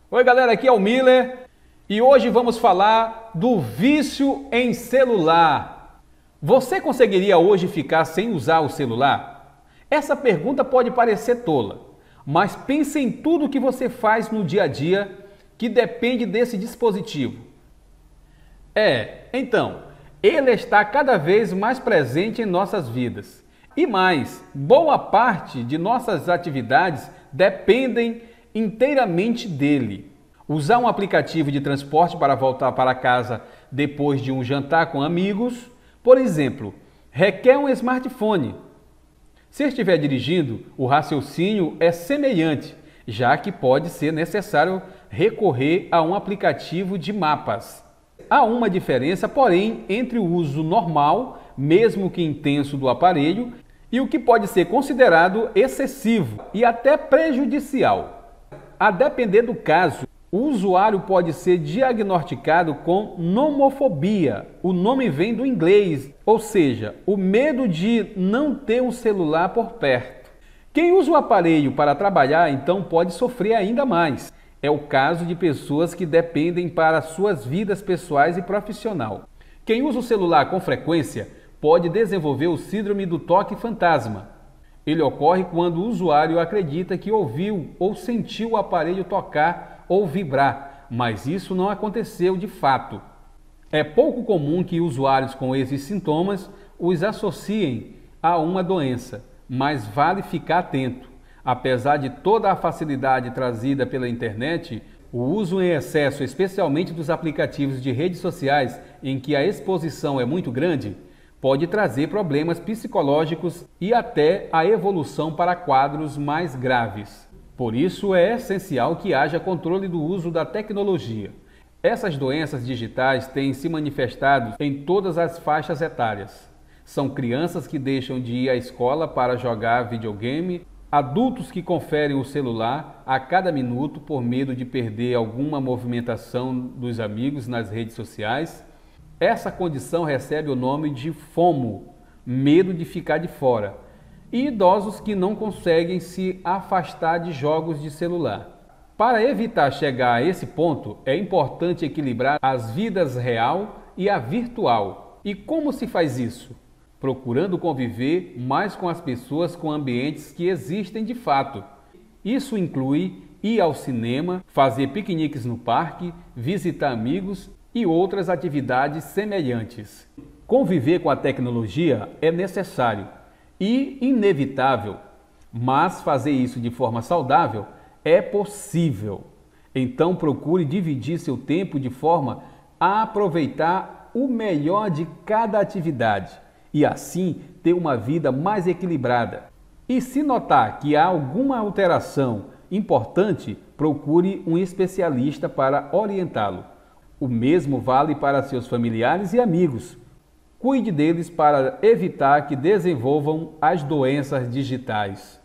Oi galera, aqui é o Miller e hoje vamos falar do vício em celular. Você conseguiria hoje ficar sem usar o celular? Essa pergunta pode parecer tola, mas pense em tudo que você faz no dia a dia que depende desse dispositivo. Então, ele está cada vez mais presente em nossas vidas. E mais, boa parte de nossas atividades dependem inteiramente dele. Usar um aplicativo de transporte para voltar para casa depois de um jantar com amigos, por exemplo, requer um smartphone. Se estiver dirigindo, o raciocínio é semelhante, já que pode ser necessário recorrer a um aplicativo de mapas. Há uma diferença, porém, entre o uso normal, mesmo que intenso, do aparelho e o que pode ser considerado excessivo e até prejudicial. A depender do caso, o usuário pode ser diagnosticado com nomofobia. O nome vem do inglês, ou seja, o medo de não ter um celular por perto. Quem usa o aparelho para trabalhar, então, pode sofrer ainda mais. É o caso de pessoas que dependem para suas vidas pessoais e profissional. Quem usa o celular com frequência pode desenvolver o síndrome do toque fantasma. Ele ocorre quando o usuário acredita que ouviu ou sentiu o aparelho tocar ou vibrar, mas isso não aconteceu de fato. É pouco comum que usuários com esses sintomas os associem a uma doença, mas vale ficar atento. Apesar de toda a facilidade trazida pela internet, o uso em excesso, especialmente dos aplicativos de redes sociais em que a exposição é muito grande, pode trazer problemas psicológicos e até a evolução para quadros mais graves. Por isso é essencial que haja controle do uso da tecnologia. Essas doenças digitais têm se manifestado em todas as faixas etárias. São crianças que deixam de ir à escola para jogar videogame, adultos que conferem o celular a cada minuto por medo de perder alguma movimentação dos amigos nas redes sociais. Essa condição recebe o nome de FOMO, medo de ficar de fora, e idosos que não conseguem se afastar de jogos de celular. Para evitar chegar a esse ponto, é importante equilibrar as vidas real e a virtual. E como se faz isso? Procurando conviver mais com as pessoas com ambientes que existem de fato. Isso inclui ir ao cinema, fazer piqueniques no parque, visitar amigos e outras atividades semelhantes. Conviver com a tecnologia é necessário e inevitável, mas fazer isso de forma saudável é possível. Então procure dividir seu tempo de forma a aproveitar o melhor de cada atividade e assim ter uma vida mais equilibrada. E se notar que há alguma alteração importante, procure um especialista para orientá-lo. O mesmo vale para seus familiares e amigos. Cuide deles para evitar que desenvolvam as doenças digitais.